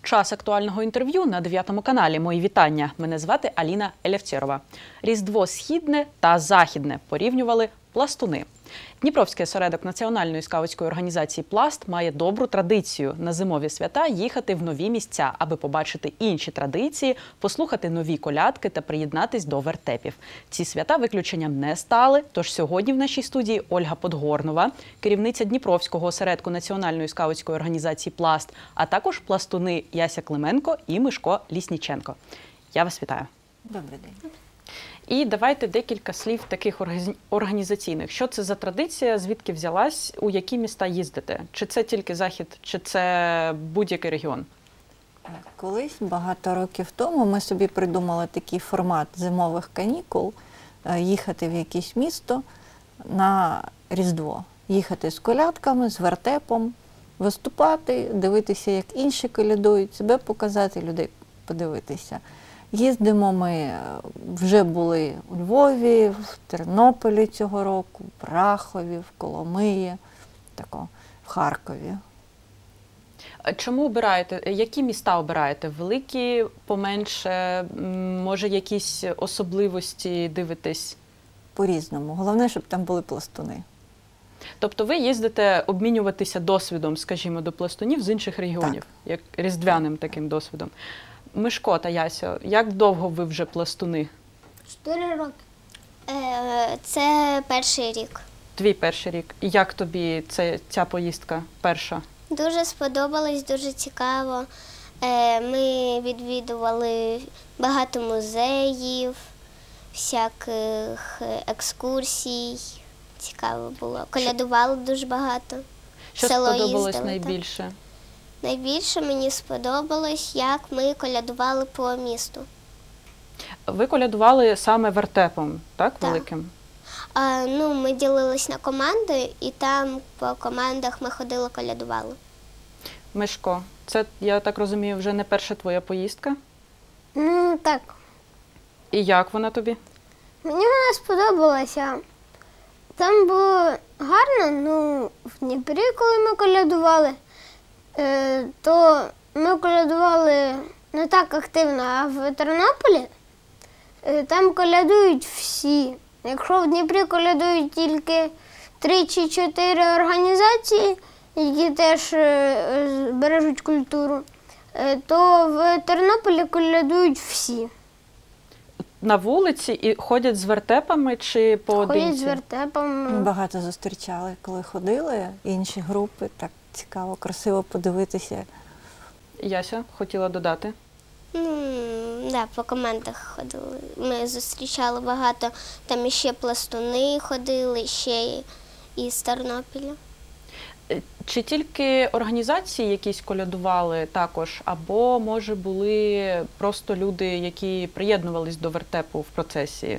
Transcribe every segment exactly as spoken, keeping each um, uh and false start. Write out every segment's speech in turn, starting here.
Час актуального інтерв'ю на дев'ятому каналі. Мої вітання. Мене звати Аліна Елефцєрова. Різдво східне та західне порівнювали пластуни. Дніпровський осередок національної скаутської організації «Пласт» має добру традицію на зимові свята їхати в нові місця, аби побачити інші традиції, послухати нові колядки та приєднатись до вертепів. Ці свята виключенням не стали, тож сьогодні в нашій студії Ольга Подгорнова, керівниця Дніпровського осередку національної скаутської організації «Пласт», а також пластуни Яся Клименко і Мишко Лісніченко. Я вас вітаю. Добрий день. І давайте декілька слів таких організаційних. Що це за традиція, звідки взялась, у які міста їздите? Чи це тільки Захід, чи це будь-який регіон? Колись, багато років тому, ми собі придумали такий формат зимових канікул, їхати в якесь місто на Різдво. Їхати з колядками, з вертепом, виступати, дивитися, як інші колядують, себе показати, людей подивитися. Їздимо ми, вже були у Львові, в Тернополі цього року, в Рахові, в Коломиї, тако, в Харкові. Чому обираєте? Які міста обираєте? Великі, поменше? Може, якісь особливості дивитесь? По-різному. Головне, щоб там були пластуни. Тобто ви їздите обмінюватися досвідом, скажімо, до пластунів з інших регіонів, так, як різдвяним таким досвідом. Мишко та Яся, як довго ви вже пластуни? Чотири роки. Е, це перший рік. Твій перший рік. І як тобі це, ця поїздка перша? Дуже сподобалось, дуже цікаво. Е, ми відвідували багато музеїв, всяких екскурсій. Цікаво було. Колядували дуже багато. Що сподобалось найбільше? Найбільше мені сподобалось, як ми колядували по місту. Ви колядували саме вертепом, так, так. великим? А, ну, ми ділились на команди, і там по командах ми ходили, колядували. Мишко, це, я так розумію, вже не перша твоя поїздка? Ну, так. І як вона тобі? Мені вона сподобалася. Там було гарно, ну, в Дніпрі, коли ми колядували, то ми колядували не так активно, а в Тернополі там колядують всі. Якщо в Дніпрі колядують тільки три чи чотири організації, які теж бережуть культуру, то в Тернополі колядують всі. На вулиці і ходять з вертепами чи поодинці? Ходять з вертепами. Ми багато зустрічали, коли ходили, інші групи, так цікаво, красиво подивитися. Яся, хотіла додати? Ну, да, по командах ходили. Ми зустрічали багато, там іще пластуни ходили, ще і з Тернополя. Чи тільки організації якісь колядували також, або, може, були просто люди, які приєднувались до вертепу в процесі?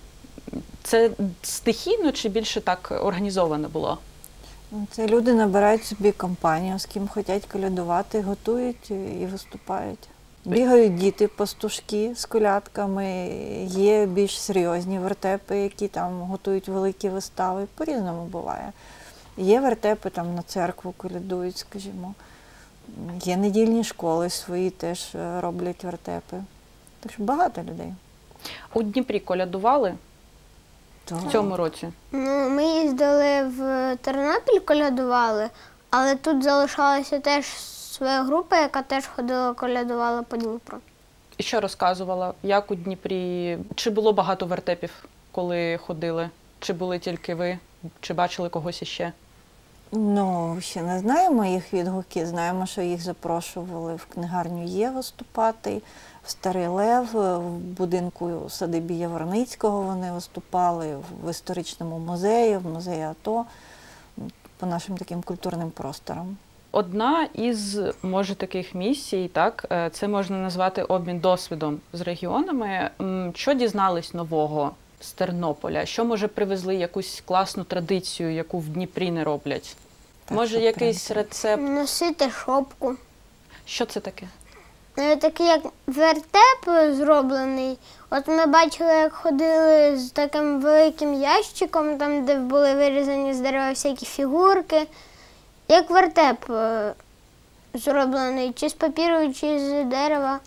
Це стихійно чи більше так організовано було? Це люди набирають собі компанію, з ким хочуть колядувати, готують і виступають. Бігають діти, пастушки з колядками, є більш серйозні вертепи, які там готують великі вистави, по-різному буває. Є вертепи, там на церкву колядують, скажімо. Є недільні школи свої, теж роблять вертепи. Так що багато людей. У Дніпрі колядували? Так. В цьому році? Ну, ми їздили в Тернопіль, колядували, але тут залишалася теж своя група, яка теж ходила, колядувала по Дніпру. І що розказувала? Як у Дніпрі? Чи було багато вертепів, коли ходили? Чи були тільки ви? Чи бачили когось іще? Ну, ще не знаємо їх відгуки. Знаємо, що їх запрошували в книгарню «Є» виступати, в Старий Лев, в будинку садибі Яворницького вони виступали, в історичному музеї, в музеї АТО, по нашим таким культурним просторам. Одна із, може, таких місій, так, це можна назвати обмін досвідом з регіонами. Що дізнались нового з Тернополя? Що, може, привезли якусь класну традицію, яку в Дніпрі не роблять? Так, може, якийсь рецепт? Носити шопку. Що це таке? Такий як вертеп зроблений. От ми бачили, як ходили з таким великим ящиком, там, де були вирізані з дерева всякі фігурки. Як вертеп зроблений, чи з папіру, чи з дерева,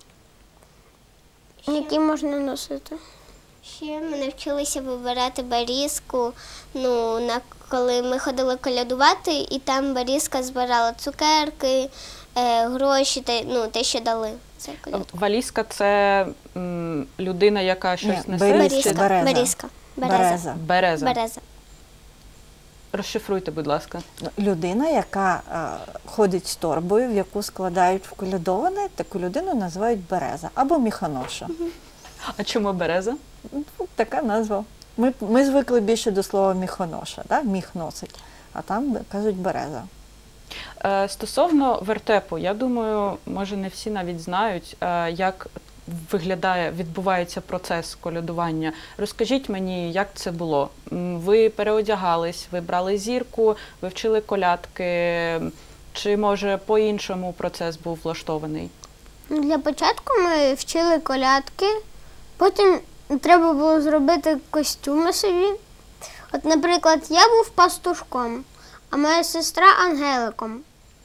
який можна носити. Ще ми навчилися вибирати берізку, ну, на, коли ми ходили колядувати, і там берізка збирала цукерки, е, гроші, те, ну, те, що дали. Це колядку. Валізка – це м, людина, яка щось Ні, несе? берізка. чи- береза. Берізка. Береза. Береза. Береза. Береза. Розшифруйте, будь ласка. Людина, яка е, ходить з торбою, в яку складають вколядоване, таку людину називають береза або міхоноша. А чому береза? Ну, така назва. Ми, ми звикли більше до слова міхоноша, да? Міх носить, а там кажуть береза. Е, Стосовно вертепу, я думаю, може не всі навіть знають, е, як виглядає, відбувається процес колядування. Розкажіть мені, як це було? М, Ви переодягались, ви брали зірку, ви вчили колядки, чи може по-іншому процес був влаштований? Для початку ми вчили колядки, потім треба було зробити костюми собі. От, наприклад, я був пастушком, а моя сестра ангеликом.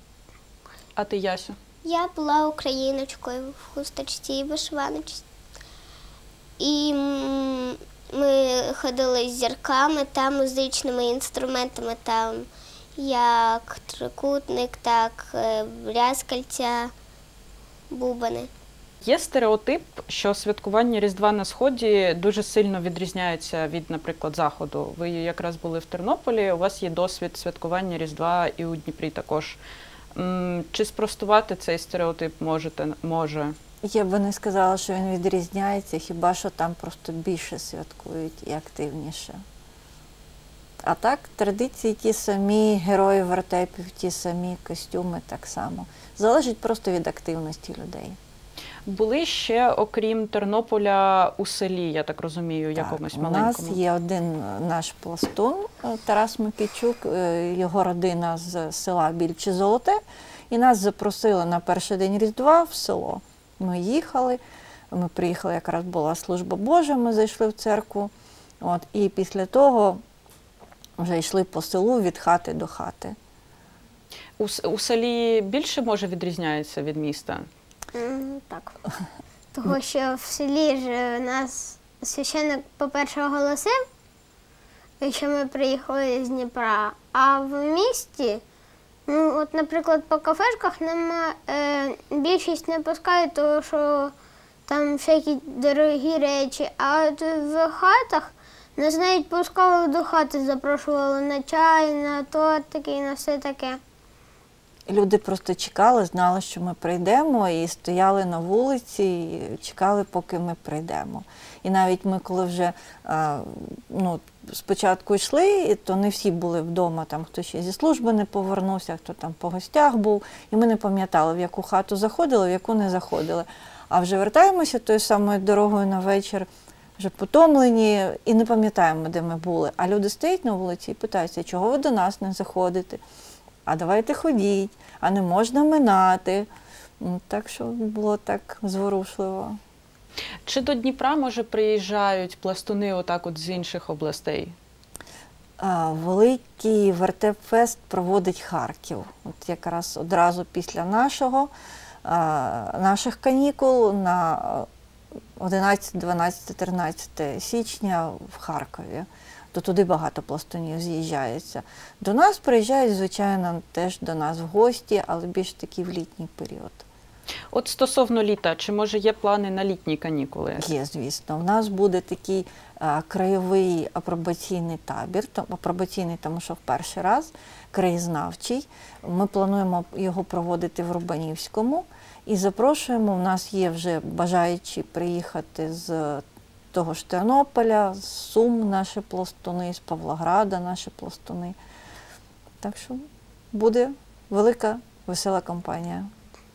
А ти, Ясю? Я була україночкою в хусточці і вишиваночці. І м, ми ходили з зірками та музичними інструментами, там, як трикутник, так, е, брязкальця, бубани. Є стереотип, що святкування Різдва на Сході дуже сильно відрізняється від, наприклад, Заходу. Ви якраз були в Тернополі, у вас є досвід святкування Різдва і у Дніпрі також. М, Чи спростувати цей стереотип можете? Може? Я би не сказала, що він відрізняється, хіба що там просто більше святкують і активніше. А так, традиції ті самі, герої вертепів, ті самі, костюми так само. Залежить просто від активності людей. Були ще, окрім Тернополя, у селі, я так розумію, якомусь Так, маленькому? у нас є один наш пластун, е, Тарас Микичук, е, його родина з села Більче Золоте, і нас запросили на перший день Різдва в село. Ми їхали, ми приїхали, якраз була служба Божа, ми зайшли в церкву, от, і після того вже йшли по селу від хати до хати. У, с- у селі більше, може, відрізняється від міста? М, Так. Того, що в селі ж нас священник, по-перше, оголосив, що ми приїхали з Дніпра, а в місті, ну, от, наприклад, по кафешках нам е, більшість не пускають, тому що там всякі дорогі речі, а от в хатах нас навіть пускали до хати, запрошували на чай, на тортики і на все таке. Люди просто чекали, знали, що ми прийдемо, і стояли на вулиці, і чекали, поки ми прийдемо. І навіть ми, коли вже а, ну, спочатку йшли, то не всі були вдома, там хто ще зі служби не повернувся, хто там по гостях був, і ми не пам'ятали, в яку хату заходили, в яку не заходили. А вже вертаємося тою самою дорогою на вечір, вже потомлені, і не пам'ятаємо, де ми були. А люди стоять на вулиці і питаються, чого ви до нас не заходите? А давайте ходіть, а не можна минати. Ну, так що було так зворушливо. Чи до Дніпра, може, приїжджають пластуни отак от з інших областей? А, великий вертеп-фест проводить Харків. От якраз одразу після нашого, а, наших канікул на одинадцяте, дванадцяте, тринадцяте січня в Харкові. То туди багато пластунів з'їжджається. До нас приїжджають, звичайно, теж до нас в гості, але більш таки в літній період. От стосовно літа, чи може є плани на літні канікули? Є, звісно. У нас буде такий а, краєвий апробаційний табір, то, апробаційний, тому що в перший раз, краєзнавчий. Ми плануємо його проводити в Рубанівському і запрошуємо, у нас є вже бажаючі приїхати з того ж Тернополя, з Сум наші пластуни, з Павлограда наші пластуни. Так що буде велика, весела компанія.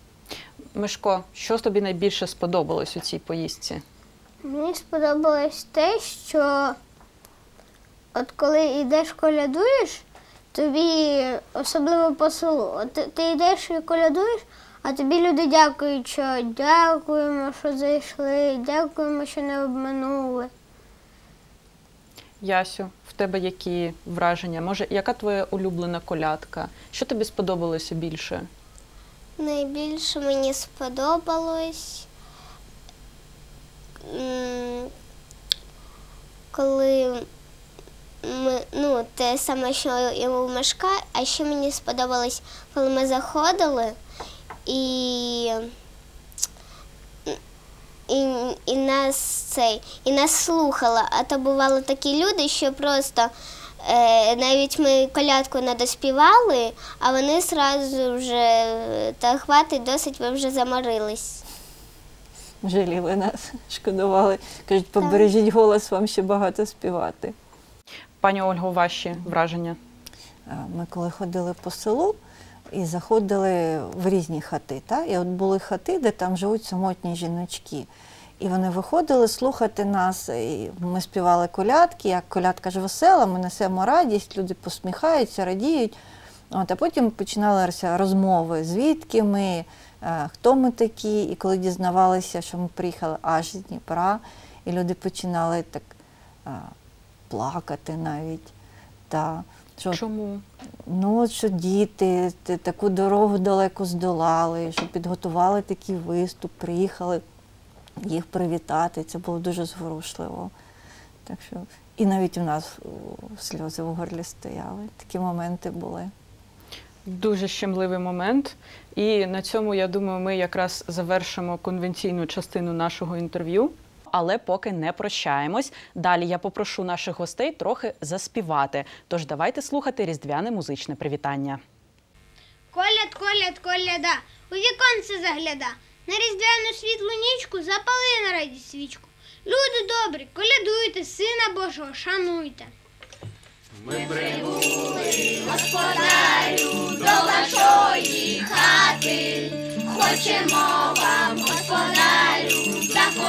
Мишко, що тобі найбільше сподобалось у цій поїздці? Мені сподобалось те, що от коли йдеш колядуєш, тобі особливо по селу, от ти, ти йдеш і колядуєш, а тобі люди дякують, що дякуємо, що зайшли, дякуємо, що не обманули. Ясю, в тебе які враження? Може, яка твоя улюблена колядка? Що тобі сподобалося більше? Найбільше мені сподобалось, м, коли ми, ну, те саме, що і у Мишка, а ще мені сподобалось, коли ми заходили і, і, і, нас, цей, і нас слухали. А то бували такі люди, що просто е, навіть ми колядку не доспівали, а вони одразу вже, та хватить, досить, ви вже заморились. Жаліли нас, шкодували. Кажуть, побережіть голос, вам ще багато співати. Пані Ольго, ваші враження? Ми коли ходили по селу і заходили в різні хати, та? І от були хати, де там живуть самотні жіночки. І вони виходили слухати нас, і ми співали колядки, як колядка ж весела, ми несемо радість, люди посміхаються, радіють. От, а потім починалися розмови, звідки ми, хто ми такі. І коли дізнавалися, що ми приїхали аж з Дніпра, і люди починали так плакати навіть. Та, що, Чому? Ну, от що діти таку дорогу далеко здолали, що підготували такий виступ, приїхали їх привітати. Це було дуже зворушливо. Так що, і навіть у нас сльози в горлі стояли. Такі моменти були. Дуже щемливий момент. І на цьому, я думаю, ми якраз завершимо конвенційну частину нашого інтерв'ю. Але поки не прощаємось. Далі я попрошу наших гостей трохи заспівати. Тож давайте слухати різдвяне музичне привітання. Коляд, коляд, коляда, у віконце загляда. На різдвяну світлу нічку запали на радість свічку. Люди добрі, колядуйте, Сина Божого шануйте. Ми прибули, господарю, до вашої хати. Хочемо вам, господарю,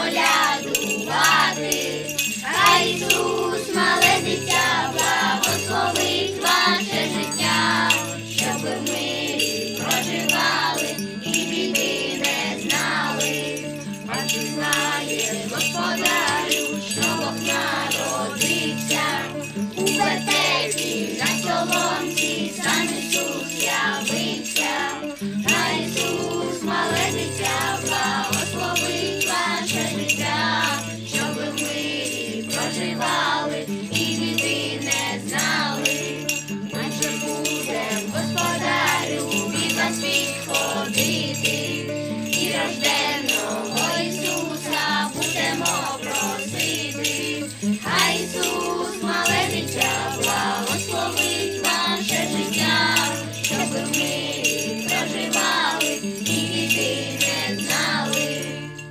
заколядувати. Хай Ісус, мале дитя, благословить ваше життя, щоб ви в мирі проживали і біди не знали. А чи знаєш, господарю, що Бог народився? У вертепі на соломці сам Ісус явився. А Ісус, мале дитя, благословить ваше життя, щоб ви в мирі проживали і біди не знали. Адже будем, господарю, від вас відходити, і рожденого Ісуса будемо просити. А Ісус, мале дитя, благословить ваше життя, щоб ви в мирі проживали і біди не знали.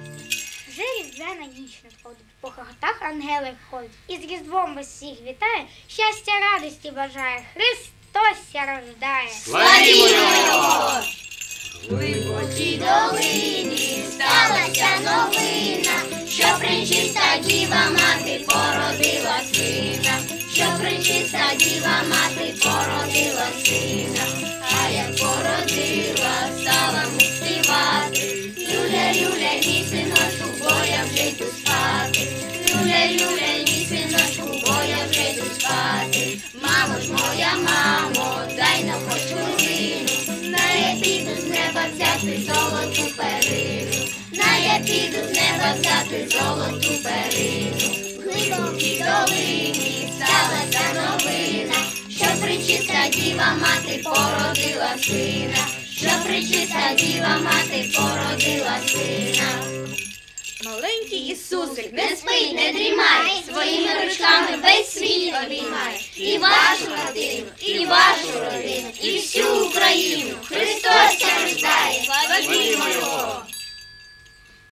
Вже різдвяна ніч надходить, по хатах ангели ходять, і з Різдвом вас всіх вітає, щастя, радості бажає, Христос ся рождає. Славімо Його! В глибокій долині сталася новина, що пречиста діва мати породила сина, що пречиста діва мати породила сина, а як породила, стала му співати. Люля, люля, мій синочку, бо я вже йду спати. Люля, люля, мій синочку, бо я вже йду спати. Мамо ж моя, мамо, дай на хоч хвилину, на я піду з неба взяти золоту перину, на я піду з неба взяти золоту перину. В глибокій долині сталася новина, що пречиста діва мати породила сина, що пречиста діва мати породила сина. Маленький Ісусик не спить, не дрімає, своїми ручками весь світ обіймає. І вашу родину, і вашу родину, і всю Україну Христос ся рождає. Славімо Його!